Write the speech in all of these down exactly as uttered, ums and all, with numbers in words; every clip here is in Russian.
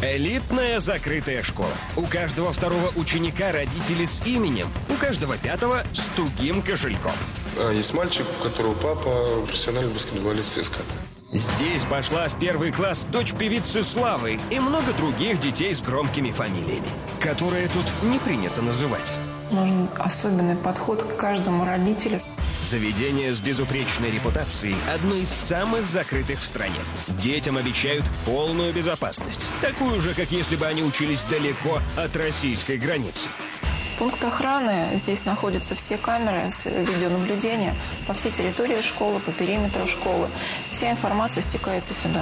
Элитная закрытая школа. У каждого второго ученика родители с именем, у каждого пятого с тугим кошельком. А есть мальчик, у которого папа профессиональный баскетболист ЦСКА. Здесь пошла в первый класс дочь певицы Славы и много других детей с громкими фамилиями, которые тут не принято называть. Нужен особенный подход к каждому родителю. Заведение с безупречной репутацией – одно из самых закрытых в стране. Детям обещают полную безопасность, такую же, как если бы они учились далеко от российской границы. Пункт охраны. Здесь находятся все камеры с видеонаблюдения по всей территории школы, по периметру школы. Вся информация стекается сюда.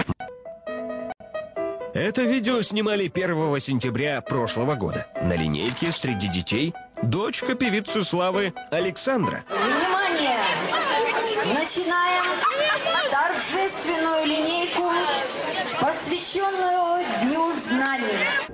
Это видео снимали первого сентября прошлого года. На линейке среди детей дочка певицы Славы Александра. Внимание! Начинаем торжественную линейку, посвященную Дню знаний.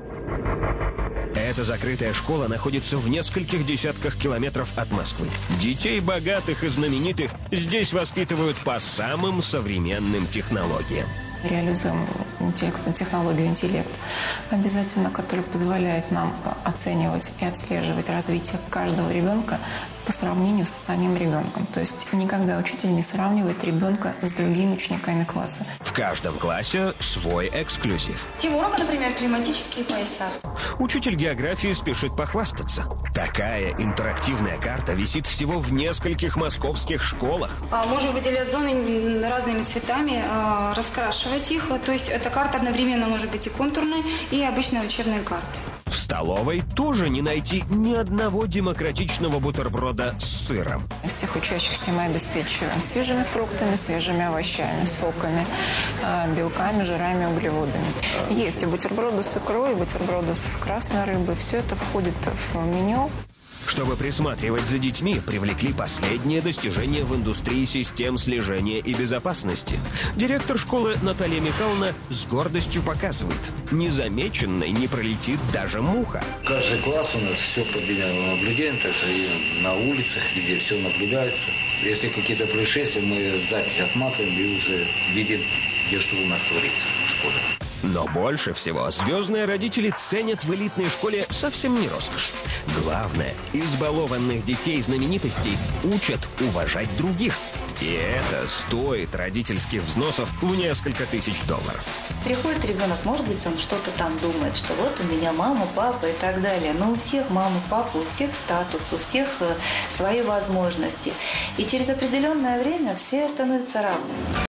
Эта закрытая школа находится в нескольких десятках километров от Москвы. Детей богатых и знаменитых здесь воспитывают по самым современным технологиям. Реализуем технологию интеллект, обязательно, который позволяет нам оценивать и отслеживать развитие каждого ребенка по сравнению с самим ребенком. То есть никогда учитель не сравнивает ребенка с другими учениками класса. В каждом классе свой эксклюзив. Тема урока, например, климатические пояса. Учитель географии спешит похвастаться. Такая интерактивная карта висит всего в нескольких московских школах. Можем выделять зоны разными цветами, раскрашивать их. То есть эта карта одновременно может быть и контурной, и обычной учебной картой. В столовой тоже не найти ни одного демократичного бутерброда с сыром. Всех учащихся мы обеспечиваем свежими фруктами, свежими овощами, соками, белками, жирами, углеводами. Есть и бутерброды с икрой, и бутерброды с красной рыбой. Все это входит в меню. Чтобы присматривать за детьми, привлекли последние достижения в индустрии систем слежения и безопасности. Директор школы Наталья Михайловна с гордостью показывает: незамеченной не пролетит даже муха. Каждый класс у нас все под видеонаблюдением, так что и на улицах везде все наблюдается. Если какие-то происшествия, мы запись отматываем и уже видим, где что у нас творится в школе. Но больше всего звездные родители ценят в элитной школе совсем не роскошь. Главное, избалованных детей знаменитостей учат уважать других. И это стоит родительских взносов в несколько тысяч долларов. Приходит ребенок, может быть, он что-то там думает, что вот у меня мама, папа и так далее. Но у всех мама, папа, у всех статус, у всех свои возможности. И через определенное время все становятся равными.